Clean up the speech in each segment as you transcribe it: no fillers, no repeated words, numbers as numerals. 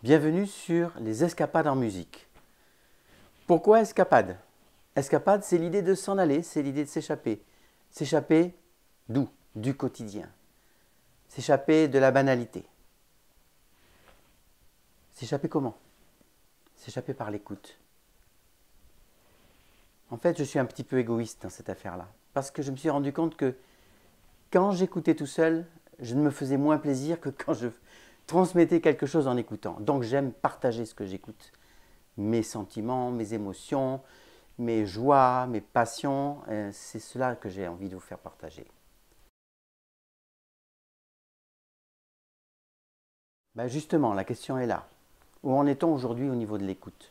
Bienvenue sur les escapades en musique. Pourquoi escapade? Escapade, c'est l'idée de s'en aller, c'est l'idée de s'échapper. S'échapper d'où? Du quotidien. S'échapper de la banalité. S'échapper comment? S'échapper par l'écoute. En fait, je suis un petit peu égoïste dans cette affaire-là. Parce que je me suis rendu compte que quand j'écoutais tout seul, je ne me faisais moins plaisir que quand je transmettais quelque chose en écoutant. Donc j'aime partager ce que j'écoute. Mes sentiments, mes émotions, mes joies, mes passions, c'est cela que j'ai envie de vous faire partager. Ben justement, la question est là. Où en est-on aujourd'hui au niveau de l'écoute?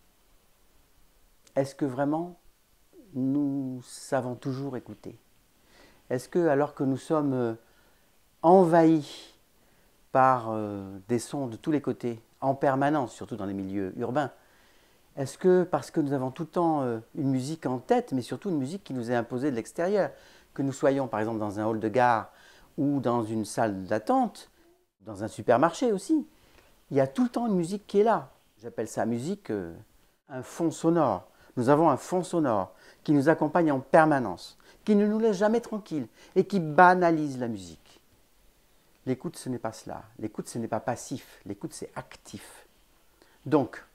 Est-ce que vraiment nous savons toujours écouter? Est-ce que, alors que nous sommes envahis par des sons de tous les côtés, en permanence, surtout dans les milieux urbains, est-ce que parce que nous avons tout le temps une musique en tête, mais surtout une musique qui nous est imposée de l'extérieur, que nous soyons par exemple dans un hall de gare ou dans une salle d'attente, dans un supermarché aussi, il y a tout le temps une musique qui est là. J'appelle ça musique un fond sonore. Nous avons un fond sonore qui nous accompagne en permanence, qui ne nous laisse jamais tranquilles et qui banalise la musique. L'écoute, ce n'est pas cela. L'écoute, ce n'est pas passif. L'écoute, c'est actif. Donc,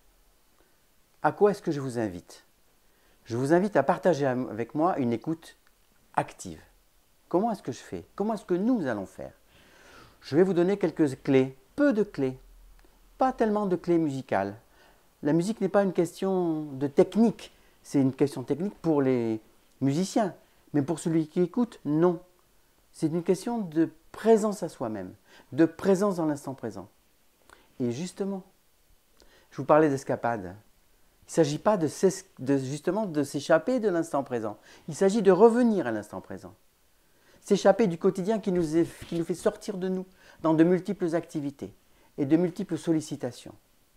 à quoi est-ce que je vous invite? Je vous invite à partager avec moi une écoute active. Comment est-ce que je fais? Comment est-ce que nous allons faire? Je vais vous donner quelques clés, peu de clés, pas tellement de clés musicales. La musique n'est pas une question de technique, c'est une question technique pour les musiciens. Mais pour celui qui écoute, non. C'est une question de présence à soi-même, de présence dans l'instant présent. Et justement, je vous parlais d'escapade. Il ne s'agit pas justement de s'échapper de l'instant présent. Il s'agit de revenir à l'instant présent. S'échapper du quotidien qui nous fait sortir de nous dans de multiples activités et de multiples sollicitations.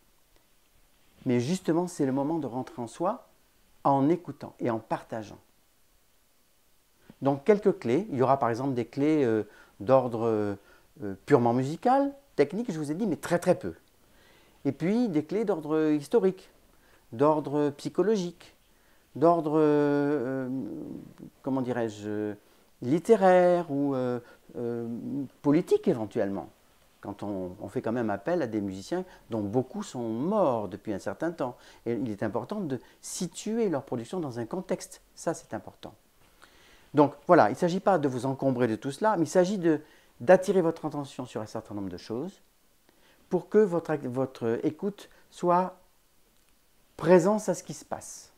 Mais justement, c'est le moment de rentrer en soi en écoutant et en partageant. Donc, quelques clés. Il y aura par exemple des clés d'ordre purement musical, technique, je vous ai dit, mais très très peu. Et puis, des clés d'ordre historique, d'ordre psychologique, d'ordre, comment dirais-je, littéraire ou politique éventuellement. Quand on fait quand même appel à des musiciens dont beaucoup sont morts depuis un certain temps. Et il est important de situer leur production dans un contexte. Ça, c'est important. Donc voilà, il ne s'agit pas de vous encombrer de tout cela, mais il s'agit d'attirer votre attention sur un certain nombre de choses pour que votre écoute soit présence à ce qui se passe.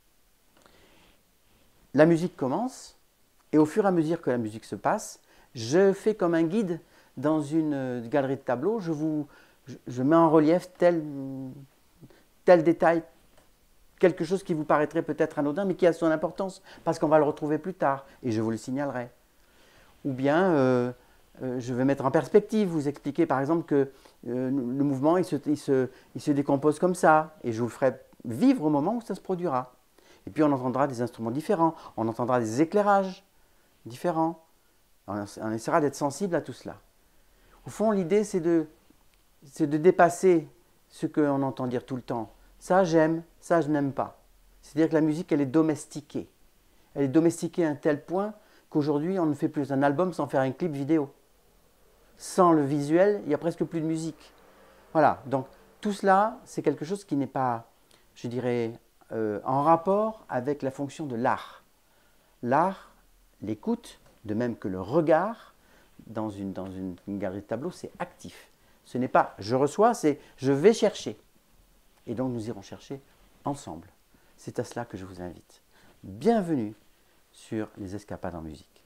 La musique commence, et au fur et à mesure que la musique se passe, je fais comme un guide dans une galerie de tableaux, je mets en relief tel détail, quelque chose qui vous paraîtrait peut-être anodin, mais qui a son importance, parce qu'on va le retrouver plus tard, et je vous le signalerai. Ou bien, je vais mettre en perspective, vous expliquer par exemple que le mouvement, il se décompose comme ça, et je vous le ferai vivre au moment où ça se produira. Et puis on entendra des instruments différents, on entendra des éclairages différents, on essaiera d'être sensible à tout cela. Au fond, l'idée, c'est de dépasser ce qu'on entend dire tout le temps. Ça, j'aime, ça, je n'aime pas. C'est-à-dire que la musique, elle est domestiquée. Elle est domestiquée à un tel point qu'aujourd'hui, on ne fait plus un album sans faire un clip vidéo. Sans le visuel, il n'y a presque plus de musique. Voilà, donc tout cela, c'est quelque chose qui n'est pas, je dirais, en rapport avec la fonction de l'art. L'art, l'écoute, de même que le regard, dans une galerie de tableaux, c'est actif. Ce n'est pas je reçois, c'est je vais chercher. Et donc nous irons chercher ensemble. C'est à cela que je vous invite. Bienvenue sur les escapades en musique.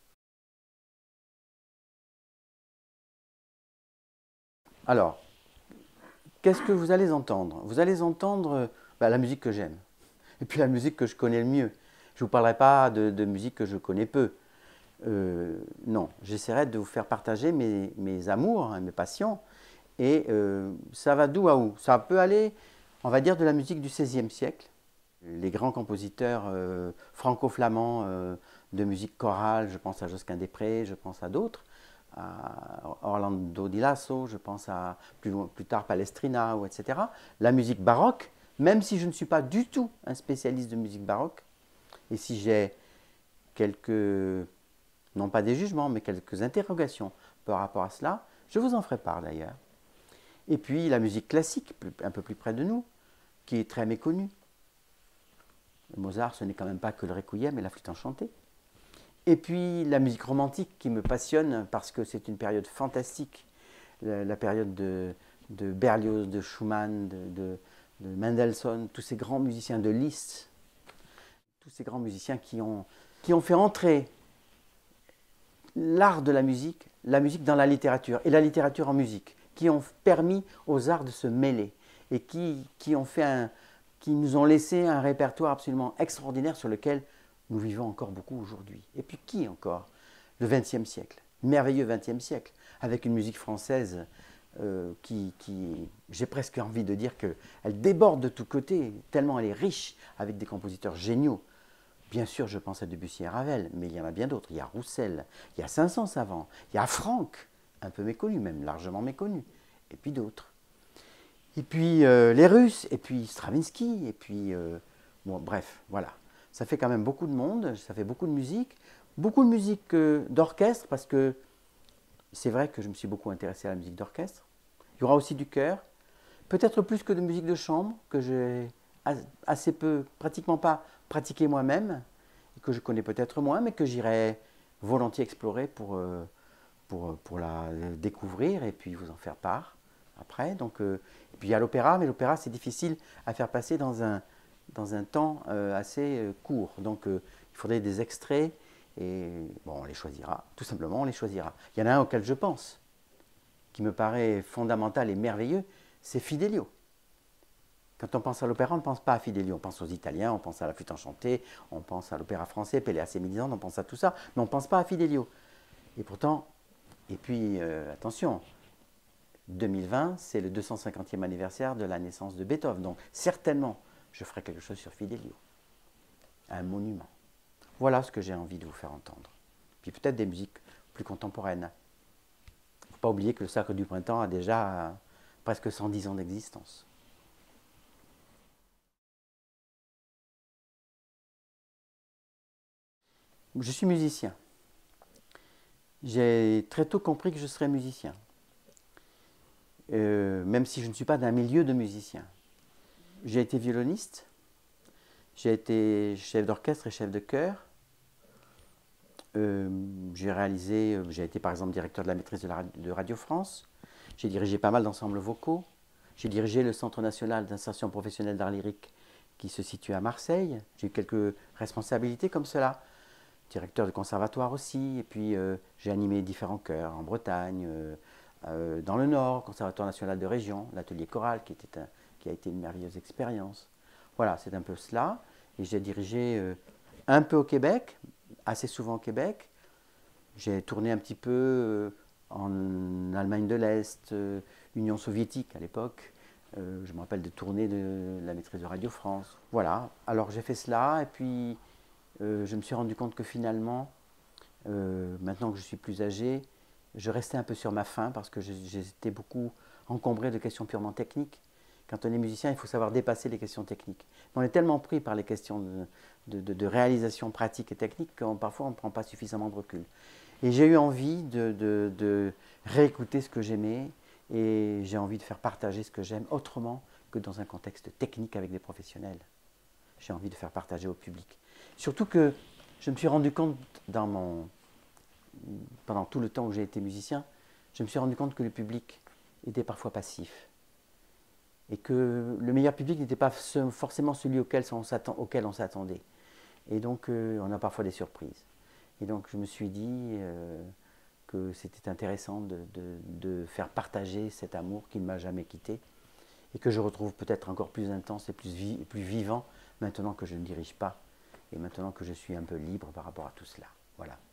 Alors, qu'est-ce que vous allez entendre? Vous allez entendre la musique que j'aime, et puis la musique que je connais le mieux. Je ne vous parlerai pas de musique que je connais peu. Non, j'essaierai de vous faire partager mes amours, hein, mes passions, et ça va d'où à où? Ça peut aller, on va dire, de la musique du XVIe siècle, les grands compositeurs franco-flamands de musique chorale, je pense à Josquin des Prés, je pense à d'autres, à Orlando Di Lasso, je pense à plus tard Palestrina, ou etc. La musique baroque, même si je ne suis pas du tout un spécialiste de musique baroque, et si j'ai quelques, non pas des jugements, mais quelques interrogations par rapport à cela, je vous en ferai part d'ailleurs. Et puis la musique classique, un peu plus près de nous, qui est très méconnue. Mozart, ce n'est quand même pas que le requiem et la flûte enchantée. Et puis la musique romantique qui me passionne parce que c'est une période fantastique, la période de Berlioz, de Schumann, de Mendelssohn, tous ces grands musiciens de Liszt, tous ces grands musiciens qui ont fait entrer l'art de la musique dans la littérature, et la littérature en musique, qui ont permis aux arts de se mêler, et qui nous ont laissé un répertoire absolument extraordinaire sur lequel nous vivons encore beaucoup aujourd'hui. Et puis qui encore? Le XXe siècle, merveilleux XXe siècle, avec une musique française qui j'ai presque envie de dire qu'elle déborde de tous côtés, tellement elle est riche, avec des compositeurs géniaux. Bien sûr, je pense à Debussy et Ravel, mais il y en a bien d'autres. Il y a Roussel, il y a Saint-Saëns, il y a Franck, un peu méconnu, même largement méconnu, et puis d'autres. Et puis les Russes, et puis Stravinsky, et puis... bon, bref, voilà. Ça fait quand même beaucoup de monde, ça fait beaucoup de musique d'orchestre, parce que c'est vrai que je me suis beaucoup intéressé à la musique d'orchestre. Il y aura aussi du chœur, peut-être plus que de musique de chambre, que j'ai assez peu, pratiquement pas pratiqué moi-même, et que je connais peut-être moins, mais que j'irai volontiers explorer pour la découvrir et puis vous en faire part après. Donc, et puis il y a l'opéra, mais l'opéra c'est difficile à faire passer dans un temps assez court. Donc il faudrait des extraits, et bon, on les choisira, tout simplement on les choisira. Il y en a un auquel je pense, qui me paraît fondamental et merveilleux, c'est Fidelio. Quand on pense à l'opéra, on ne pense pas à Fidelio, on pense aux Italiens, on pense à la flûte enchantée, on pense à l'opéra français, Pelléas et Mélisande, on pense à tout ça, mais on ne pense pas à Fidelio. Et pourtant, et puis attention, 2020, c'est le 250e anniversaire de la naissance de Beethoven, donc certainement, je ferai quelque chose sur Fidelio, un monument. Voilà ce que j'ai envie de vous faire entendre. Puis peut-être des musiques plus contemporaines. Il ne faut pas oublier que le Sacre du Printemps a déjà presque 110 ans d'existence. Je suis musicien. J'ai très tôt compris que je serais musicien, même si je ne suis pas d'un milieu de musiciens. J'ai été violoniste, j'ai été chef d'orchestre et chef de chœur. J'ai été par exemple directeur de la maîtrise de Radio France. J'ai dirigé pas mal d'ensembles vocaux. J'ai dirigé le Centre national d'insertion professionnelle d'art lyrique qui se situe à Marseille. J'ai eu quelques responsabilités comme cela. Directeur de conservatoire aussi, et puis j'ai animé différents chœurs en Bretagne, dans le Nord, Conservatoire national de région, l'atelier choral qui a été une merveilleuse expérience. Voilà, c'est un peu cela. Et j'ai dirigé un peu au Québec, assez souvent au Québec. J'ai tourné un petit peu en Allemagne de l'Est, Union soviétique à l'époque. Je me rappelle de tournées de la maîtrise de Radio France. Voilà, alors j'ai fait cela, et puis je me suis rendu compte que finalement, maintenant que je suis plus âgé, je restais un peu sur ma faim parce que j'étais beaucoup encombré de questions purement techniques. Quand on est musicien, il faut savoir dépasser les questions techniques. On est tellement pris par les questions de réalisation pratique et technique que parfois on ne prend pas suffisamment de recul. Et j'ai eu envie de réécouter ce que j'aimais, et j'ai envie de faire partager ce que j'aime autrement que dans un contexte technique avec des professionnels. J'ai envie de faire partager au public. Surtout que je me suis rendu compte pendant tout le temps où j'ai été musicien, je me suis rendu compte que le public était parfois passif. Et que le meilleur public n'était pas forcément celui auquel on s'attendait. Et donc on a parfois des surprises. Et donc je me suis dit que c'était intéressant de faire partager cet amour qui ne m'a jamais quitté, et que je retrouve peut-être encore plus intense et plus vivant maintenant que je ne dirige pas, et maintenant que je suis un peu libre par rapport à tout cela. Voilà.